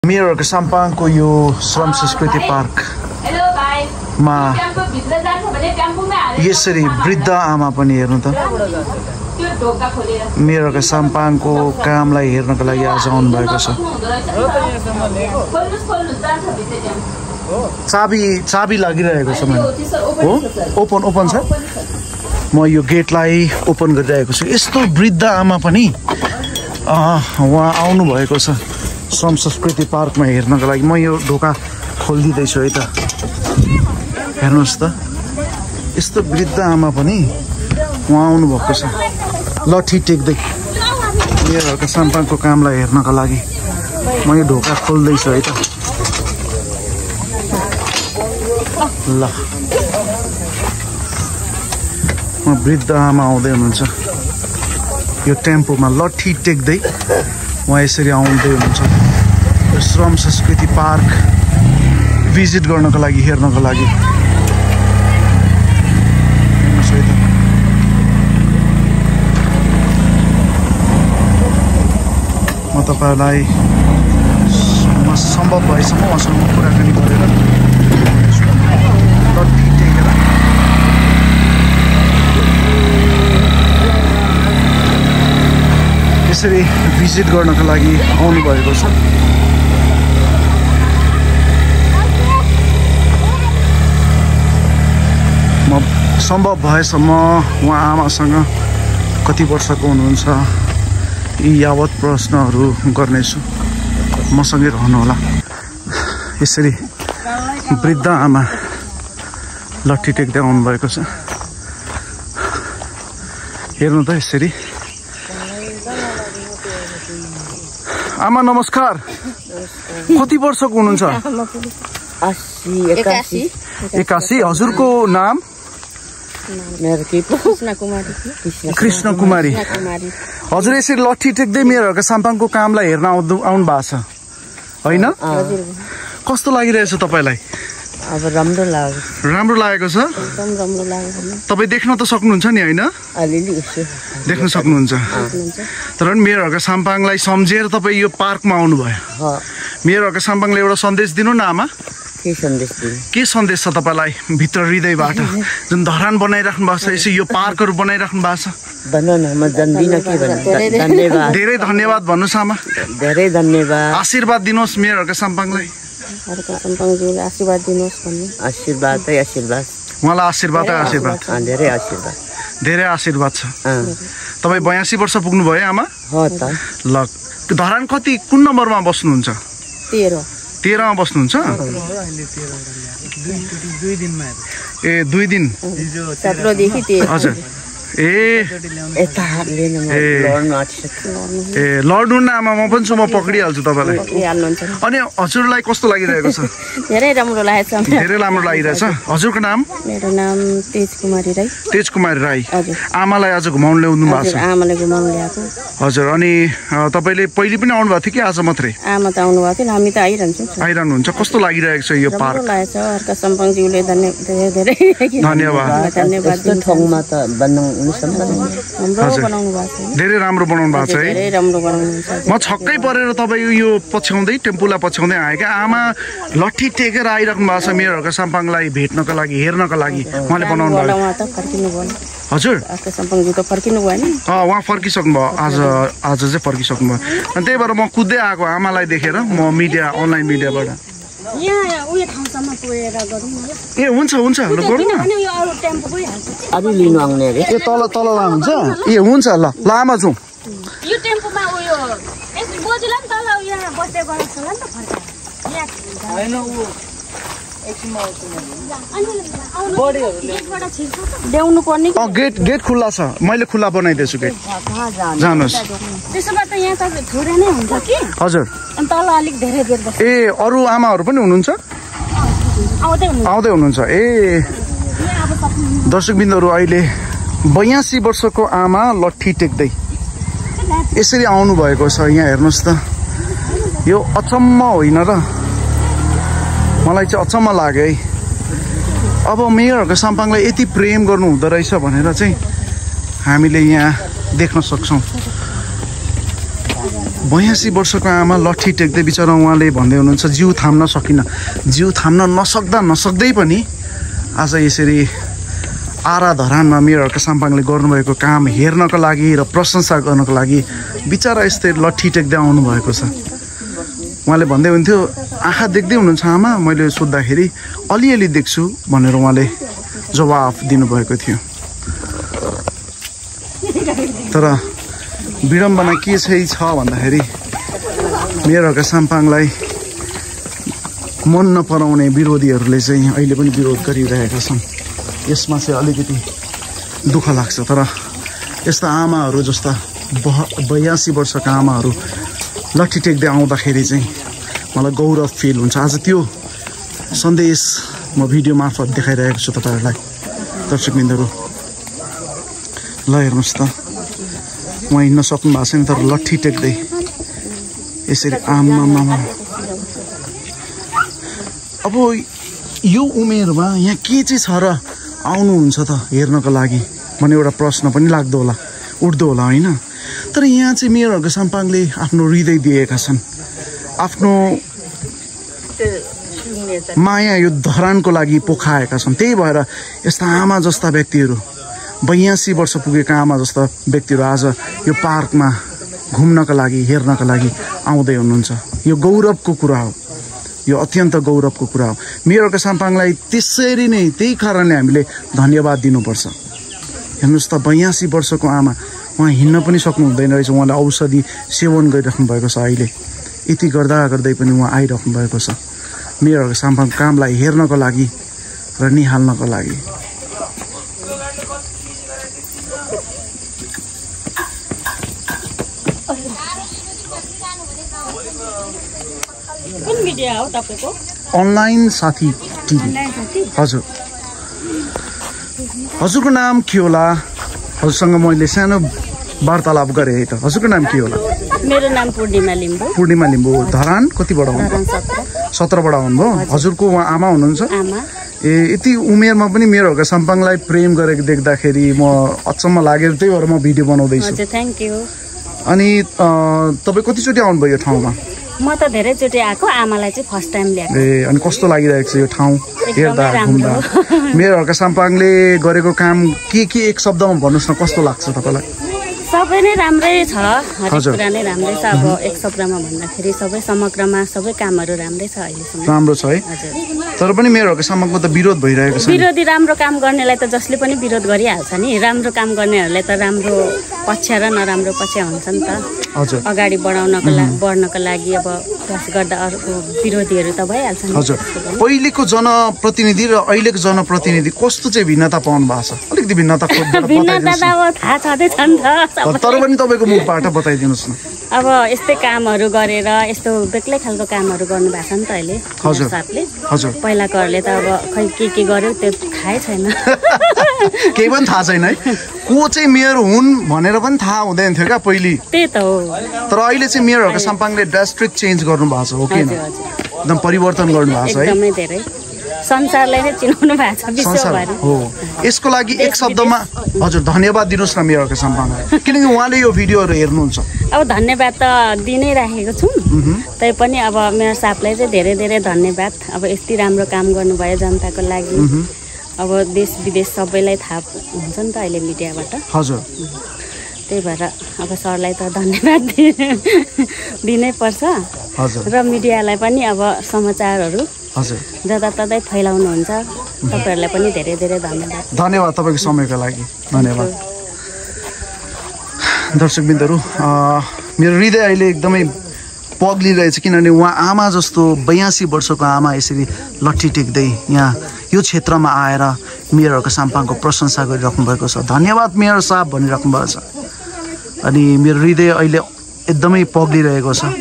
मेयरको साम्पाङको यो श्रम संस्कृति पार्क मा यसरी वृद्ध आमा पनि हेर्नु त मेयरको साम्पाङको कामलाई हेर्नको लागि आज आउनु भएको छ। चाबी लागिरहेको छ मैले हो ओपन छ। म यो गेटलाई ओपन गरिरहेको छु। यस्तो वृद्ध आमा पनि उहाँ आउनु भएको छ श्रम संस्कृति पार्कमा हेर्नको लागि। म यो ढोका खोलिदिँदैछु है त, हेर्नुहोस् त यस्तो वृद्ध आमा पनि उहाँ आउनु भएको छ लट्ठी टेक्दै मेयरको साम्पाङको कामलाई हेर्नको लागि। म यो ढोका खोल्दैछु है त। ल वृद्ध आमा आउँदै हुनुहुन्छ यो टेम्पोमा लट्ठी टेक्दै उहाँ यसरी आउँदै हुनुहुन्छ श्रम संस्कृति पार्क भिजिट गर्नको लागि हेर्नको लागि। म तपाईहरुलाई सम्भव भएसम्म उहाँसँग कुराकानी गरेर लट्ठी टेकेर यसरी भिजिट गर्नको लागि आउनु भएको छ। म सम्भव भएसम्म उहाँ आमासँग कति वर्षको हुनुहुन्छ यी यावत प्रश्नहरू गर्नेछु। मसँगै रहनुहोला। यसरी वृद्ध आमा लट्ठी टेक्दै आउनु भएको छ। हेर्नु त यसरी। आमा नमस्कार। कति वर्षको हुनुहुन्छ? 81। हजुरको नाम? कृष्ण कुमारी। हजुर यसरी लट्ठी टेक्दै मेयरको साम्पाङको कामलाई हेर्न आउनु भएको छ होइन? कस्तो लागिरहेछ तपाईलाई? अब राम्रो लागेको छ। एकदम राम्रो लाग्यो। तपाई देख्न त सक्नुहुन्छ नि हैन? अलिअलि देख्न सक्नुहुन्छ। तर मेयरको साम्पाङलाई सम्झेर तपाई यो पार्कमा आउनु भयो। मेयरको साम्पाङले एउटा सन्देश दिनु न आमा। के सन्देश दिनु? के सन्देश छ तपाईलाई भित्र हृदयबाट जुन धरान बनाइराख्नु भएको छ, यसो यो पार्कहरू बनाइराख्नु भएको छ? भन्नु न, म जान्दिनँ के भन्नु। धन्यवाद। धेरै धन्यवाद भन्नुस् आमा। धेरै धन्यवाद। आशीर्वाद दिनुहोस् मेयरको साम्पाङलाई। साम्पाङज्यूले आशीर्वाद दिनुहोस् भन्नु। आशीर्वाद। उहाँलाई आशीर्वाद। धेरै आशीर्वाद। धेरै आशीर्वाद छ। तपाई 82 वर्ष पुग्नु भयो आमा? हो त। ल धरान कति कुन नम्बरमा बस्नुहुन्छ? 13 मा बस्नुहुन्छ? 2 दिन। 17 देखि 13। हजुर। लड्नु न आमा, म पनि छु, म पक्रिहाल्छु तपाईलाई। अनि हजुरलाई कस्तो लागिरहेको छ? धेरै राम्रो लागेछ। धेरै राम्रो लागिरहेछ। हजुरको नाम? मेरो नाम तेज कुमारी राई। आमालाई आज घुमाउन ल्याउनु भएको छ? आमाले घुमाउन ल्याएको। हजुर। अनि तपाईले पहिले पनि आउनु भएको थियो कि आज मात्रै? आमा त आउनु भएको थियो, हामी त आइरहनुहुन्छ। कस्तो लागिरहेको छ यो पार्क? राम्रो लागेछ। अर्का साम्पाङज्यूले धेरै धन्यवाद। ठाउँमा त धेरै राम्रो बनाउनु भएको छ है। म छक्कै परेर तपाईँ यो पछ्याउँदै टेम्पोलाई पछ्याउँदै आएँ क्या। आमा लट्ठी टेकेर आइराख्नु भएको छ मेयरको साम्पाङलाई भेट्नको लागि हेर्नको लागि। उहाँले बनाउनु भयो। हजुर उहाँ फर्किसक्नु भयो। आज चाहिँ फर्किसक्नु भयो। अनि त्यही भएर म कुद्दै आएको आमालाई देखेर। म अनलाइन मिडियाबाट। ए हुन्छ ल गरौँ न। अरू लिनु आउने अरे। ए तल लानुहुन्छ? ए हुन्छ ल आमा जाउँ। यो टेम्पोमा उयो यसले बोजुला नि तल यहाँ बस्दै गरेको छ नि त फर्का। हैन उ एकछिनमा आउँछु म। ल्याउनु पर्ने कि? गेट खुल्ला छ, मैले खुल्ला बनाइदिएछु गेट। जानुहोस्। त्यसो भए त यहाँ त थोरै नै हुन्छ कि? हजुर। अनि तल अलिक धेरै बेर बस्छ। ए अरू आमाहरू पनि हुनुहुन्छ? आउँदै हुनुहुन्छ। ए दर्शकबिन्दुहरू अहिले 82 वर्षको आमा लट्ठी टेक्दै यसरी आउनु भएको छ। यहाँ हेर्नुहोस् त, यो अचम्म होइन र? मलाई चाहिँ अचम्म लाग्यो है। अब मेयरको साम्पाङलाई यति प्रेम गर्नु हुँदो रहेछ भनेर चाहिँ हामीले यहाँ देख्न सक्छौं। 82 वर्षको आमा लट्ठी टेक्दै बिचरा उहाँले भन्दै हुनुहुन्छ जिउ थाम्न सकिन। जिउ थाम्न नसक्दै पनि आज यसरी आराधरानमा मेयरका साम्पाङले गर्नुभएको काम हेर्नको लागि र प्रशंसा गर्नको लागि बिचरा यस्तै लट्ठी टेक्दै आउनुभएको छ। उहाँले भन्दै हुन्थ्यो आँखा देख्दै हुनुहुन्छ आमा, मैले सोद्धाखेरि अलिअलि देख्छु भनेर उहाँले जवाफ दिनुभएको थियो। तर विडम्बना के चाहिँ छ भन्दाखेरि मेयरका साम्पाङलाई मन नपराउने विरोधीहरूले चाहिँ अहिले पनि विरोध गरिरहेका छन्। यसमा चाहिँ अलिकति दुःख लाग्छ। तर यस्ता आमाहरू जस्ता 82 वर्षका आमाहरू लट्ठी टेक्दै आउँदाखेरि चाहिँ मलाई गौरव फिल हुन्छ। आज त्यो सन्देश म भिडियो मार्फत देखाइरहेको छु तपाईँहरूलाई। दर्शकबिन्दुहरू ल हेर्नुहोस् त, उहाँ हिँड्न सक्नु भएको छैन तर लट्ठी टेक्दै यसरी आमामा। अब यो उमेरमा यहाँ के चाहिँ छ र आउनुहुन्छ त हेर्नको लागि भन्ने एउटा प्रश्न पनि उठ्दो होला होइन। तर यहाँ चाहिँ मेयरका साम्पाङले आफ्नो हृदय दिएका छन्, आफ्नो माया यो धरानको लागि पोखाएका छन्। त्यही भएर यस्ता आमा जस्ता व्यक्तिहरू, 82 वर्ष पुगेका आमा जस्ता व्यक्तिहरू आज यो पार्कमा घुम्नका लागि हेर्नका लागि आउँदै हुनुहुन्छ। यो गौरवको कुरा हो, यो अत्यन्त गौरवको कुरा हो। मेयरका साम्पाङलाई त्यसरी नै त्यही कारणले हामीले धन्यवाद दिनुपर्छ। हेर्नुहोस् त 82 वर्षको आमा, उहाँ हिँड्न पनि सक्नु हुँदैन रहेछ। उहाँले औषधि सेवन गरिराख्नु भएको छ। अहिले यति गर्दै पनि उहाँ आइराख्नु भएको छ मेयरका साम्पाङ कामलाई हेर्नको लागि र निहाल्नको लागि। अनलाइन साथी टिभी। हजुर, हजुरको नाम के होला? हजुरसँग मैले सानो वार्तालाप गरेँ है त। हजुरको नाम के होला? मेरो नाम पूर्णिमा लिम्बू। पूर्णिमा लिम्बू। धरान कतिबाट आउनुभयो? 17बाट आउनुभयो। हजुरको उहाँ आमा हुनुहुन्छ? ए, यति उमेरमा पनि मेयरका साम्पाङलाई प्रेम गरेको देख्दाखेरि म अचम्म लागेर त्यही भएर म भिडियो बनाउँदैछु। Thank you. अनि तपाईँ कतिचोटि आउनुभयो यो ठाउँमा? म त धेरैचोटि आएको, आमालाई चाहिँ फर्स्ट टाइम ल्याएको। ए, अनि कस्तो लागिरहेको छ यो ठाउँ हेर्दा घुम्दा? मेयरका साम्पाङले गरेको काम के एक शब्दमा भन्नुहोस् न, कस्तो लाग्छ तपाईँलाई? सबै नै राम्रै छ, हरेक कुरा नै राम्रै छ। अब एक शब्दमा भन्दाखेरि सबै समग्रमा सबै कामहरू राम्रै छ अहिलेसम्म। राम्रो छ है। तर पनि मेयरका साम्पाङको त विरोध भइरहेको छ। विरोधी राम्रो काम गर्नेलाई त जसले पनि विरोध गरिहाल्छ नि। राम्रो काम गर्नेहरूलाई त राम्रो पक्ष र नराम्रो पक्ष हुन्छ नि त। हजुर, अगाडि बढ्नको लागि अब प्रयास गर्दा अर्को विरोधीहरू त भइहाल्छ नि। हजुर, पहिलेको जनप्रतिनिधि र अहिलेको जनप्रतिनिधि कस्तो चाहिँ भिन्नता पाउनु भएको छ? अलिकति भिन्नता त अब थाहा छँदैछ नि त। तर पनि तपाईँको मुखबाट बताइदिनुहोस् न। अब यस्तै कामहरू गरेर यस्तो बेग्लै खालको कामहरू गर्नुभएको छ नि त अहिले साथले। हजुर, पहिलाकोहरूले त अब खै के गर्यो त्यो थाहै छैन। केही पनि थाहा छैन है। को चाहिँ मेयर हुन् भनेर पनि थाहा हुँदैन थियो क्या पहिले। त्यही त हो। तर अहिले चाहिँ मेयरका साम्पाङले ड्रास्टिक चेन्ज गर्नुभएको छ, हो कि न? एकदम परिवर्तन गर्नुभएको छ है। एकदमै धेरै संसारलाई नै चिनाउनु भएको छ विश्वभरि हो। यसको लागि एक शब्दमा हजुर धन्यवाद दिनुहोस् न मेयरका साम्पाङलाई, किनकि उहाँले यो भिडियोहरू हेर्नुहुन्छ। अब धन्यवाद त दिनै राखेको छु, तै पनि अब मेयर साहबलाई चाहिँ धेरै धेरै धन्यवाद। अब यति राम्रो काम गर्नुभयो जनताको लागि। अब देश विदेश सबैलाई थाहा हुन्छ नि त अहिले मिडियाबाट। हजुर, त्यही भएर अब सरलाई त धन्यवाद दिनै पर्छ। हजुर, र मिडियालाई पनि अब समाचारहरू हजुर जताततै फैलाउनुहुन्छ। तपाईँहरूलाई पनि धेरै धेरै धन्यवाद। धन्यवाद तपाईँको समयको लागि, धन्यवाद। दर्शकबिन्दुहरू, मेरो हृदय अहिले एकदमै पग्लिरहेछ, किनभने उहाँ आमा जस्तो 82 वर्षको आमा यसरी लट्ठी टेक्दै यहाँ यो क्षेत्रमा आएर मेयरका साम्पाङको प्रशंसा गरिराख्नु भएको छ। धन्यवाद मेयर साहब भनिराख्नु भएको छ। अनि मेरो हृदय अहिले एकदमै पग्लिरहेको छ।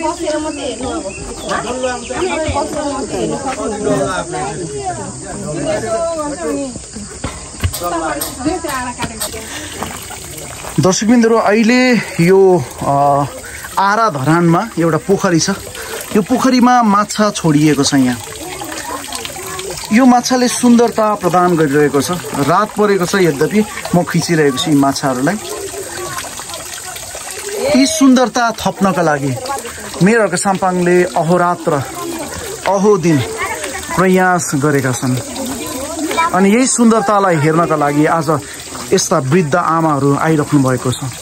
दर्शकबिन्दुहरू, अहिले यो आराधरानमा एउटा पोखरी छ। यो पोखरीमा माछा छोडिएको छ। यहाँ यो माछाले सुन्दरता प्रदान गरिरहेको छ। रात परेको छ, यद्यपि म खिचिरहेको छु यी माछाहरूलाई। यी सुन्दरता थप्नका लागि मेयरका साम्पाङले अहोरात्र अहोदिन प्रयास गरेका छन् अनि यही सुन्दरतालाई हेर्नका लागि आज यस्ता वृद्ध आमाहरू आइराख्नु भएको छ।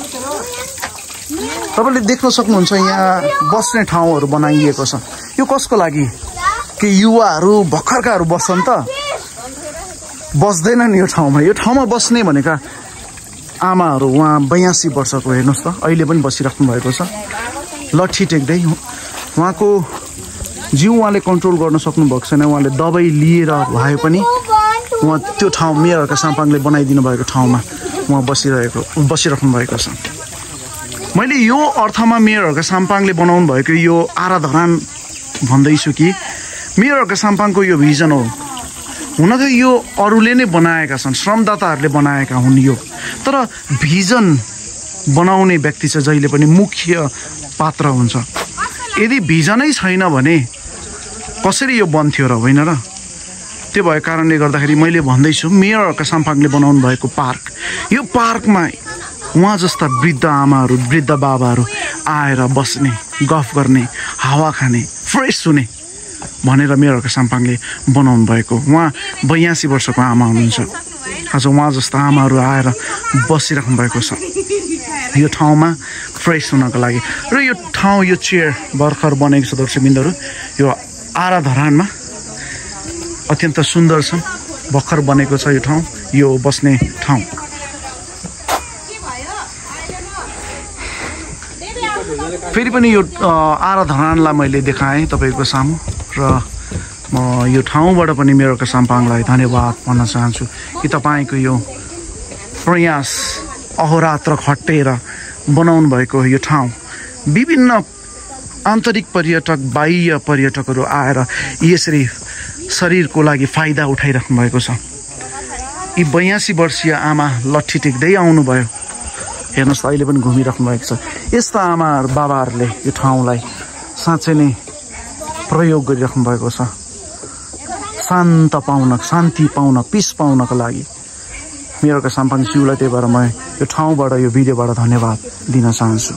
तपाईले देख्न सक्नुहुन्छ यहाँ बस्ने ठाउँहरू बनाइएको छ। यो कसको लागि? कि युवाहरू भर्खरकाहरू बस्छन् त बस्दैनन् यो ठाउँमा। यो ठाउँमा बस्ने भनेका आमाहरू उहाँ 82 वर्षको हेर्नुहोस् त अहिले पनि बसिराख्नु भएको छ लट्ठी टेक्दै। उहाँको जिउ उहाँले कन्ट्रोल गर्न सक्नु भएको छैन। उहाँले दबाई लिएर भए पनि उहाँ त्यो ठाउँ मेयरका साम्पाङले बनाइदिनु भएको ठाउँमा उहाँ बसिराख्नु भएको छ। मैले यो अर्थमा मेयरका साम्पाङले बनाउनु भएको यो आराधरान भन्दैछु कि मेयरका साम्पाङको यो भिजन हो। हुन त यो अरूले नै बनाएका छन्, श्रमदाताहरूले बनाएका हुन् यो, तर भिजन बनाउने व्यक्ति चाहिँ जहिले पनि मुख्य पात्र हुन्छ। यदि भिजनै छैन भने कसरी यो बन्थ्यो र, होइन र? त्यो भएको कारणले गर्दाखेरि मैले भन्दैछु मेयरका साम्पाङले बनाउनु भएको पार्क, यो पार्कमा उहाँ जस्ता वृद्ध आमाहरू वृद्ध बाबाहरू आएर बस्ने, गफ गर्ने, हावा खाने, फ्रेस हुने भनेर मेयरका साम्पाङले बनाउनु भएको। उहाँ 82 वर्षको आमा हुनुहुन्छ। आज उहाँ जस्ता आमाहरू आएर बसिराख्नु भएको छ यो ठाउँमा फ्रेस हुनको लागि। र यो ठाउँ, यो चेयर भर्खर बनेको छ दर्शकबिन्दुहरू। यो आराधरानमा अत्यन्त सुन्दर छ, भर्खर बनेको छ यो ठाउँ, यो बस्ने ठाउँ। फेरि पनि यो आराधनालाई मैले देखाएँ तपाईँको सामु र म यो ठाउँबाट पनि मेयरका साम्पाङलाई धन्यवाद भन्न चाहन्छु कि तपाईँको यो प्रयास अहोरात्र खटेर बनाउनु भएको यो ठाउँ विभिन्न आन्तरिक पर्यटक, बाह्य पर्यटकहरू आएर यसरी शरीरको लागि फाइदा उठाइराख्नु भएको छ। यी 82 वर्षीय आमा लट्ठी टेक्दै आउनुभयो। हेर्नुहोस् त अहिले पनि घुमिराख्नु भएको छ। यस्ता आमाहरू बाबाहरूले यो ठाउँलाई साँच्चै नै प्रयोग गरिराख्नु भएको छ शान्त पाउन, शान्ति पाउन, पिस पाउनको लागि। मेयरका साम्पाङ ज्यूलाई त्यही भएर म यो ठाउँबाट, यो भिडियोबाट धन्यवाद दिन चाहन्छु।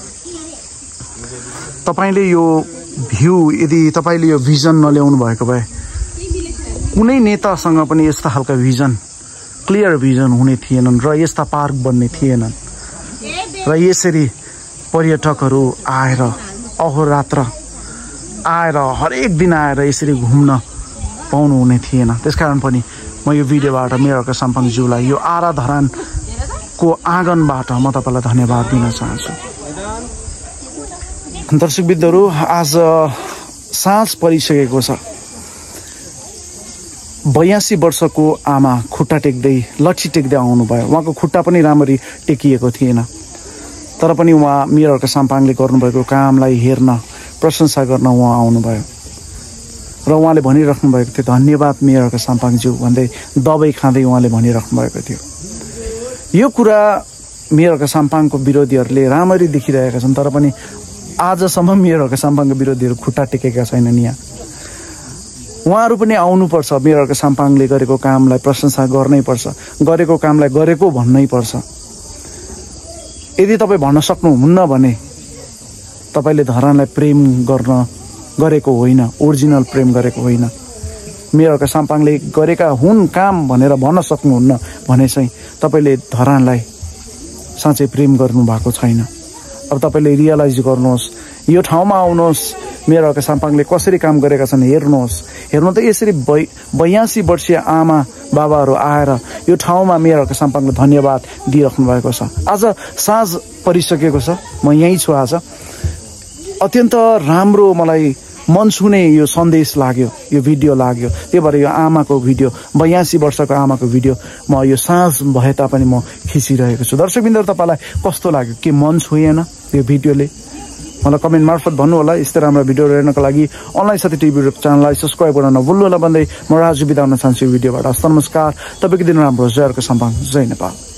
तपाईँले यो भ्यू, यदि तपाईँले यो भिजन नल्याउनु भएको भए कुनै नेतासँग पनि यस्ता खालका भिजन, क्लियर भिजन हुने थिएनन् र यस्ता पार्क बन्ने थिएनन् र यसरी पर्यटकहरू आएर अहोरात्र आएर हरेक दिन आएर यसरी घुम्न पाउनु हुने थिएन। त्यसकारण पनि म यो भिडियोबाट मेयरका साम्पाङ ज्यूलाई यो आराधरानको आँगनबाट म तपाईँलाई धन्यवाद दिन चाहन्छु। दर्शकबिन्दुहरू, आज साँझ परिसकेको छ। 82 वर्षको आमा खुट्टा टेक्दै, लट्ठी टेक्दै आउनुभयो। उहाँको खुट्टा पनि राम्ररी टेकिएको थिएन, तर पनि उहाँ मेयरका साम्पाङले गर्नुभएको कामलाई हेर्न, प्रशंसा गर्न उहाँ आउनुभयो र उहाँले भनिराख्नु भएको थियो धन्यवाद मेयरका साम्पाङज्यू भन्दै, दबाई खाँदै उहाँले भनिराख्नु भएको थियो। यो कुरा मेयरका साम्पाङको विरोधीहरूले राम्ररी देखिरहेका छन्, तर पनि आजसम्म मेयरका साम्पाङको विरोधीहरू खुट्टा टेकेका छैनन्। यहाँ उहाँहरू पनि आउनुपर्छ। मेयरका साम्पाङले गरेको कामलाई प्रशंसा गर्नै पर्छ, गरेको कामलाई गरेको भन्नै पर्छ। यदि तपाईँ भन्न सक्नुहुन्न भने तपाईँले धरानलाई प्रेम गरेको होइन, ओरिजिनल प्रेम गरेको होइन। मेयरका साम्पाङले गरेका हुन् काम भनेर भन्न सक्नुहुन्न भने चाहिँ तपाईँले धरानलाई साँच्चै प्रेम गर्नु भएको छैन। अब तपाईँले रियलाइज गर्नुहोस्, यो ठाउँमा आउनुहोस्, मेयरका साम्पाङले कसरी काम गरेका छन् हेर्नुहोस्। हेर्नु त यसरी 82 वर्षीय आमा बाबाहरू आएर यो ठाउँमा मेयरका साम्पाङले धन्यवाद दिइराख्नु भएको छ। आज साँझ परिसकेको छ, म यहीँ छु। आज अत्यन्त राम्रो मलाई मन छुने यो सन्देश लाग्यो, यो भिडियो लाग्यो। त्यही भएर यो आमाको भिडियो, 82 वर्षको आमाको भिडियो म यो साँझ भए तापनि म खिचिरहेको छु। दर्शकबिन्दुहरू, तपाईँलाई कस्तो लाग्यो? के मन छुएन यो भिडियोले? मलाई कमेन्ट मार्फत भन्नु होला। यस्तै राम्रो भिडियो हेर्नको लागि अनलाइन साथी टिभी युट्युब च्यानललाई सब्स्क्राइब गर्न नभुल्नु होला भन्दै म राजु बिदा हुन चाहन्छु भिडियोबाट। हस्त नमस्कार, तपाईँको दिन राम्रो। जयरका साम्पाङ, जय नेपाल।